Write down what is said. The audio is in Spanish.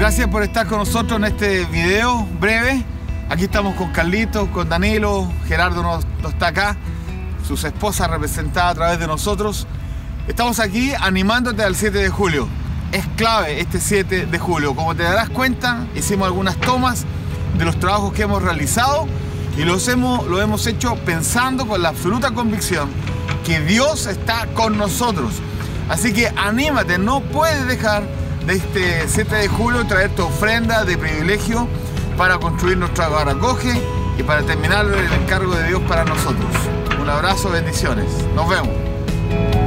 Gracias por estar con nosotros en este video breve. Aquí estamos con Carlitos, con Danilo, Gerardo no está acá, sus esposas representadas a través de nosotros. Estamos aquí animándote al 7 de julio. Es clave este 7 de julio. Como te darás cuenta, hicimos algunas tomas de los trabajos que hemos realizado y lo hemos hecho pensando con la absoluta convicción que Dios está con nosotros. Así que anímate, no puedes dejar de este 7 de julio traer tu ofrenda de privilegio para construir nuestra Baracoje y para terminar el encargo de Dios para nosotros. Un abrazo, bendiciones. Nos vemos.